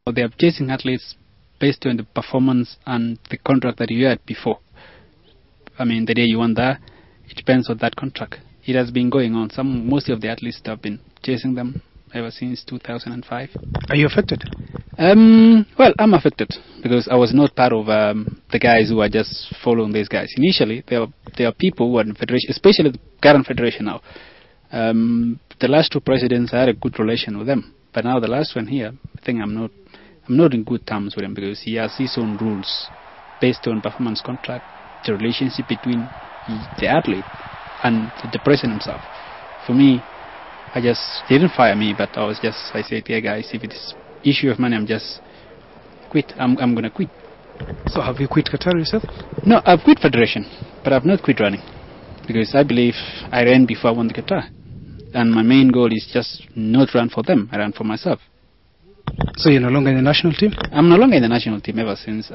They are chasing athletes based on the performance and the contract that you had before. I mean, the day you won there, it depends on that contract. It has been going on. Most of the athletes have been chasing them ever since 2005. Are you affected? Well, I'm affected because I was not part of the guys who are just following these guys. Initially, there are people who are in the federation, especially the current federation now. The last two presidents, I had a good relation with them, but now the last one here, I think I'm not in good terms with him because he has his own rules based on performance contract, the relationship between the athlete and the president himself. For me, they didn't fire me, but I said, yeah guys, if it's issue of money, I'm just quit. I'm going to quit. So have you quit Qatar yourself? No, I've quit federation, but I've not quit running because I believe I ran before I won the Qatar. And my main goal is just not run for them, I ran for myself. So you're no longer in the national team? I'm no longer in the national team ever since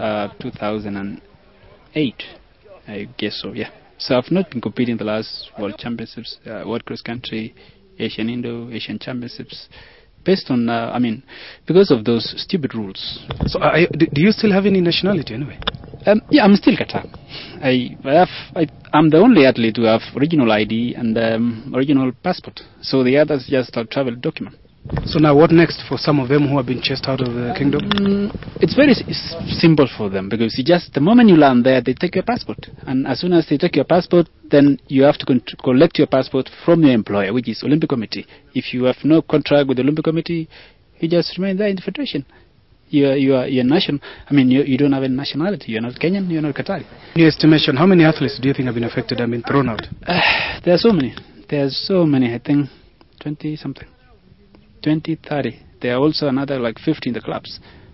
2008, I guess so, yeah. So I've not been competing in the last World Championships, World Cross Country, Asian Indo, Asian Championships, based on, because of those stupid rules. So do you still have any nationality anyway? Yeah, I'm still Qatar. I'm the only athlete to have original ID and original passport. So the others just a travel document. So now what next for some of them who have been chased out of the kingdom? It's very simple for them because the moment you land there, they take your passport. And as soon as they take your passport, then you have to collect your passport from your employer, which is Olympic Committee. If you have no contract with the Olympic Committee, you just remain there in the federation. You're national. I mean, you don't have any nationality. You're not Kenyan, you're not Qatari. In your estimation, how many athletes do you think have been affected and been thrown out? There are so many. I think 20-something. 20, 30. There are also another like 50 in the clubs.